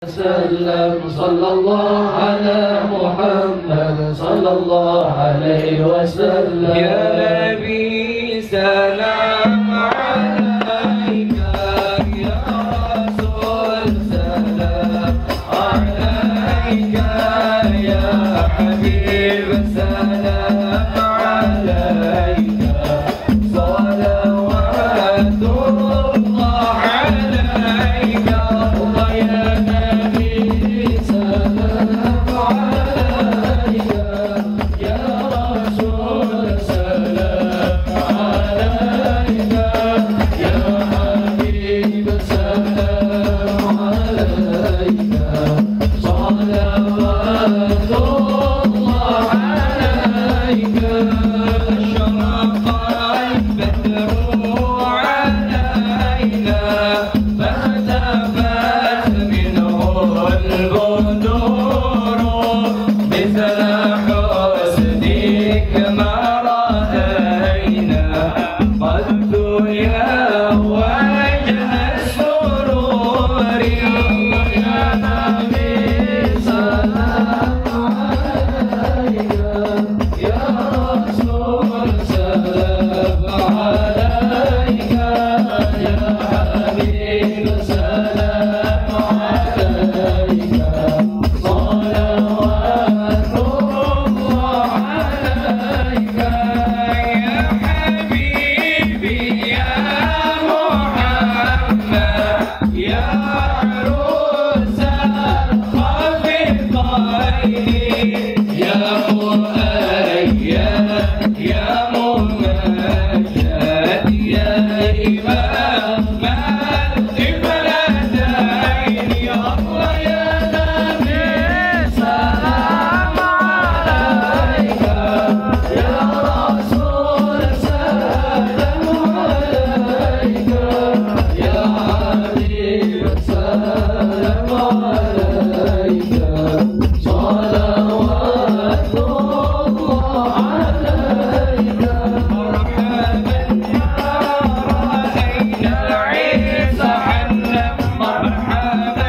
وسلم صلى الله على محمد صلى الله عليه وسلم. يا نبي سلام عليك، يا رسول سلام عليك، يا حبيب سلام عليك، صلوات الله عليك. الله يا نبي سلام عليك، يا رسول سلام عليك، يا حبيب سلام عليك، صلوات الله عليك. أشرق البدر علينا فاختفت منه البدور، مثل حسنك ما رأينا قد يا وجه السرور. يا نبي سلام عليك، يا رسول سلام عليك، يا حبيب سلام عليك، صلوات الله عليك. يا حبيبي يا محمد، يا عروس الخفيقين، يا مؤيد يا ممجد، يا إمام القبلتين. يا الله يا نبي سلام عليك، يا رسول سلام عليك، يا حبيب سلام عليك، صلوات الله عليك. مرحبا يا رأينا عيسى حنم، مرحبا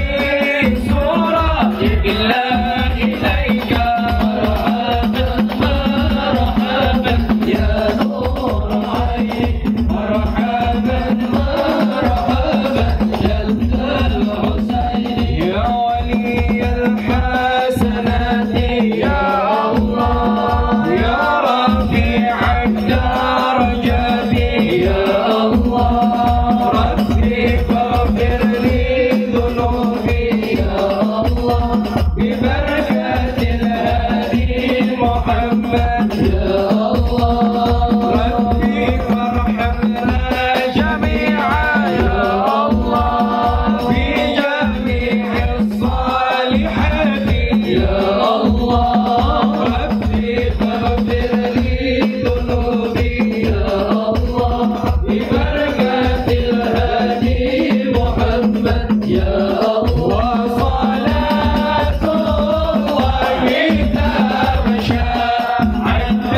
بسورة الله إليك، مرحبا مرحبا يا نور عين، مرحبا مرحبا جد الحسين. يا ولي الحسنات يا الله، يا رفيع الدرجات يا الله، ربي فاغفر لي ذنوبي يا الله، ببركة الهادي محمد يا الله، ربي فارحمنا جميعا يا الله، في جميع الصالحات يا الله، ربي فاغفر لي ذنوبي يا الله، ببركة الهادي محمد يا الله. وصلاة الله تمشى عند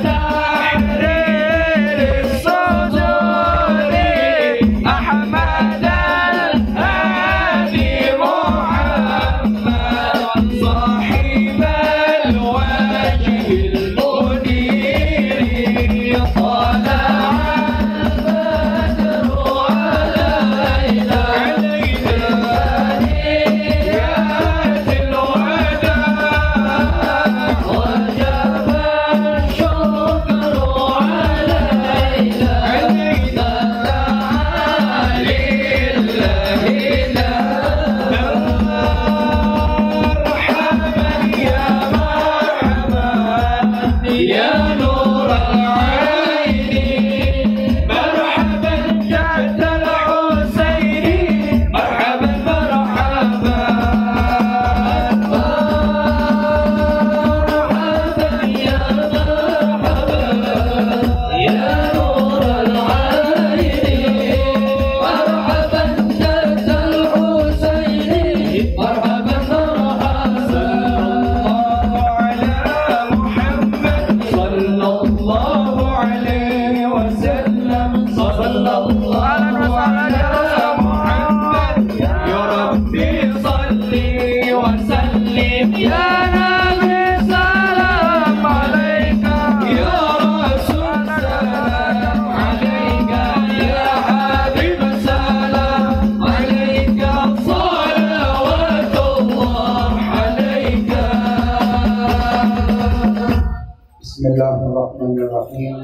تحرير الصدور، أحمد الهادي محمد صاحب الوجه المنير. طلع البدر علينا ثنيات الوداع، وجب الشكر علينا تعالي لله. مرحبا يا مرحبا يا نور العين، مرحبا جد الحسين، مرحبا مرحبا مرحبا يا مرحبا يا نور العين، مرحبا جد الحسين، مرحبا مرحبا. صلى الله عليه وسلم، صلى الله عليه وسلم، صلى الله على محمد. يا ربي صل Ya Nabi salam alaika, Ya Rasul salam alaika, Ya Habib salam alaika, salawatullah alaika. Bismillahirrahmanirrahim.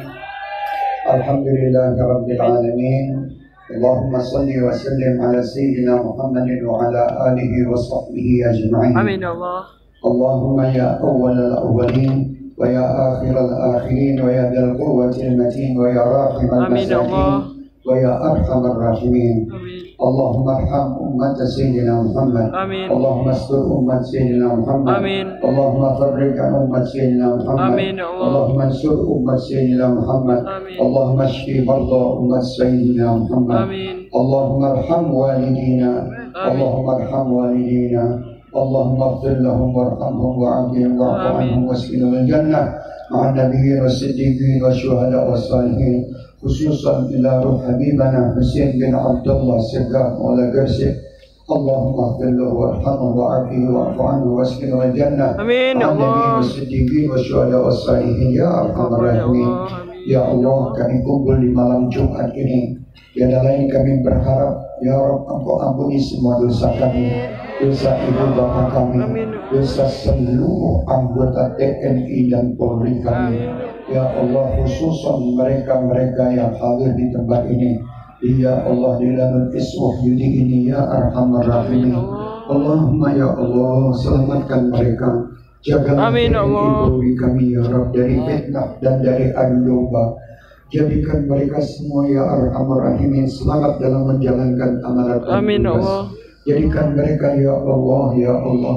Alhamdulillahi rabbil alamin. Allahumma salli wa sallim ala sayyidina Muhammadin wa ala alihi wa sahbihi ajma'in. Amin ya Allah. Allahumma ya awwalal awwalin wa ya akhiral akhirin wa ya dzal quwwatil matin wa ya rahimal Amin ya Allah. masakin wa ya arhamar rahimin. Amin. Allahumma arham ummat sayyidina Muhammad. Amin. Allahumma astur ummat sayyidina Muhammad. Amin. Allahumma farriq an ummat sayyidina Muhammad. Amin ya Allah. Allahumma ansur ummat sayyidina Muhammad. Amin. Allahumma shfi marda ummat sayyidina Muhammad. Amin. Allahumma arham walidina. Allahumma arham walidina. Allahumma ighfir lahum warhamhum wa'afihim wa'fu anhum wasqinhum al-jannah ma'an nabiyyin was-siddiqin wasyuhada was-salihin. Khususan ila ruh habibana Husain bin Abdullah Segaf Maula Gersik. Allahumma ighfir lahu warhamhu wa'afihi wa'fu anhu wasqinhu al-jannah. Amin ya ma'an Allah. nabiyyin was-siddiqin wasyuhada was-salihin. Ya arhamar rahimin. Ya Allah, kami kumpul di malam Jumat ini. Tiada lain kami berharap, Ya Rabb, Engkau ampuni semua dosa kami, dosa ibu bapa kami, dosa seluruh anggota TNI dan Polri kami. Ya Allah, khususan mereka-mereka yang hadir di tempat ini. Ya Allah, di dalam iswah yudi ini, Ya Arhamar Rahimin. Allahumma ya Allah, selamatkan mereka. Jaga Amin Allah. Polri kami ya Rabb dari fitnah dan dari adu domba. Jadikan mereka semua ya Arhamar Rahimin selamat dalam menjalankan amanat dan Amin tugas. Allah. Jadikan mereka ya Allah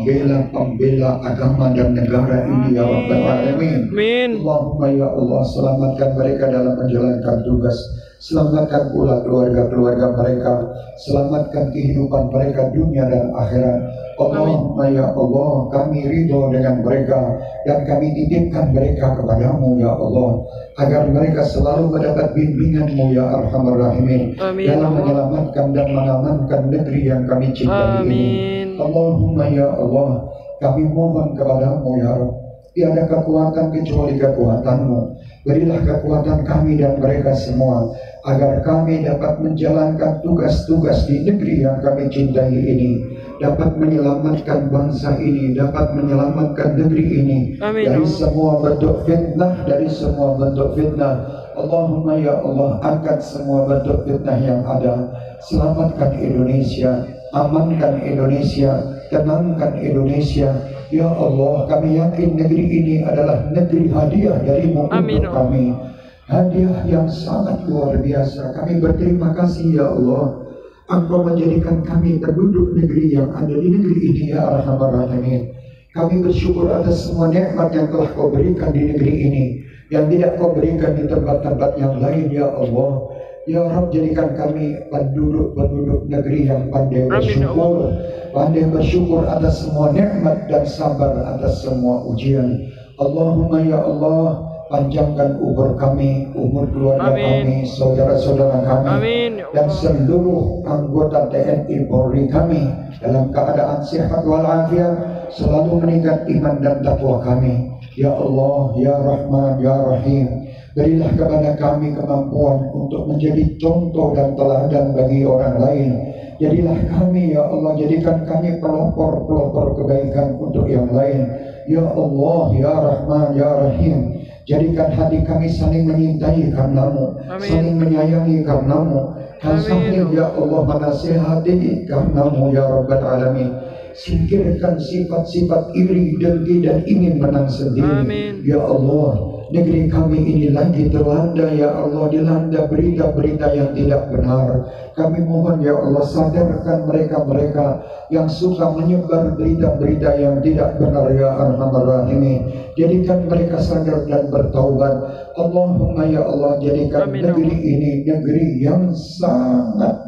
pembela agama dan negara ini ya Rabbal Alamin. Amin. Allahumma ya Allah, selamatkan mereka dalam menjalankan tugas. Selamatkan pula keluarga-keluarga mereka. Selamatkan kehidupan mereka dunia dan akhirat. Allahumma ya Allah, kami ridho dengan mereka dan kami titipkan mereka kepadamu ya Allah, agar mereka selalu mendapat bimbinganmu ya Arhamar Rahimin dalam menyelamatkan dan mengamankan negeri yang kami cintai ini. Allahumma ya Allah, kami mohon kepadamu ya Rabb, tiada kekuatan kecuali kekuatanmu. Berilah kekuatan kami dan mereka semua, agar kami dapat menjalankan tugas-tugas di negeri yang kami cintai ini, dapat menyelamatkan bangsa ini, dapat menyelamatkan negeri ini dari semua bentuk fitnah, dari semua bentuk fitnah. Allahumma ya Allah, angkat semua bentuk fitnah yang ada. Selamatkan Indonesia, amankan Indonesia, tenangkan Indonesia. Ya Allah, kami yakin negeri ini adalah negeri hadiah darimu untuk kami. Hadiah yang sangat luar biasa. Kami berterima kasih ya Allah, Engkau menjadikan kami penduduk negeri yang ada di negeri ini ya Arhamar Rahimin. Kami bersyukur atas semua nikmat yang telah Kau berikan di negeri ini, yang tidak Kau berikan di tempat-tempat yang lain ya Allah. Ya Rabb, jadikan kami penduduk negeri yang pandai bersyukur, pandai bersyukur atas semua nikmat dan sabar atas semua ujian. Allahumma ya Allah, panjangkan umur kami, umur keluarga kami, saudara-saudara kami, dan seluruh anggota TNI Polri kami dalam keadaan sehat walafiat, selalu meningkat iman dan takwa kami. Ya Allah, Ya Rahman, Ya Rahim, berilah kepada kami kemampuan untuk menjadi contoh dan teladan bagi orang lain. Jadilah kami ya Allah, jadikan kami pelopor-pelopor kebaikan untuk yang lain. Ya Allah, Ya Rahman, Ya Rahim, jadikan hati kami saling menyintai karenamu, saling menyayangi karenamu, dan saling ya Allah menasihati karenamu ya Rabbal Alamin. Singkirkan sifat-sifat iri, dengki, dan ingin menang sendiri. Ya Allah, negeri kami ini lagi terlanda ya Allah, dilanda berita-berita yang tidak benar. Kami mohon ya Allah, sadarkan mereka-mereka yang suka menyebar berita-berita yang tidak benar ya Arhamar Rahimin. Jadikan mereka sadar dan bertaubat. Allahumma ya Allah, jadikan negeri ini negeri yang sangat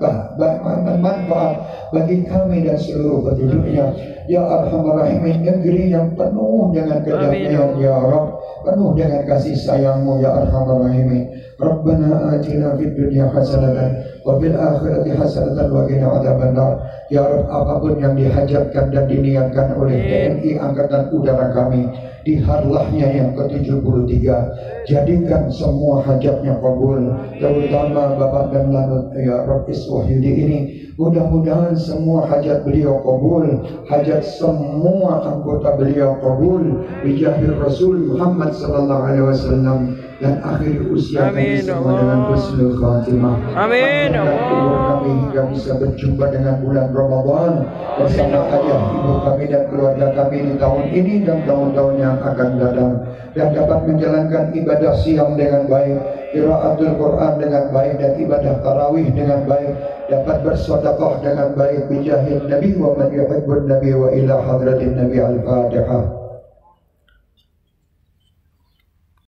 bermanfaat bagi kami dan seluruh penduduknya ya Arhamar Rahimin. Negeri yang penuh dengan kedamaian ya Rabb, penuh dengan kasih sayangmu ya Arhamar Rahimin. Rabbana atina fid dunya hasanatan Wabil akhirati hasanatan wa qina adzabannar. Ya Rabb, apapun yang dihajatkan dan diniatkan oleh TNI Angkatan Udara kami di harlahnya yang ke-73, jadikan semua hajatnya kabul, terutama Bapak dan Lanut ya Rabb Iswahyudi ini. Mudah-mudahan semua hajat beliau kabul, hajat semua anggota beliau kabul, bijahir Rasul Muhammad sallallahu alaihi wasallam, dan akhir usia kami semua dengan husnul khatimah. Amin. Kami hingga bisa berjumpa dengan bulan Ramadan bersama ayah ibu kami dan keluarga kami di tahun ini dan tahun-tahun yang akan datang, dan dapat menjalankan ibadah siang dengan baik, qiraatul Quran dengan baik, dan ibadah tarawih dengan baik, dapat bersedekah dengan baik bijahil Nabi wa man yuhibbun Nabi wa ila hadratin Nabi al-Fatihah.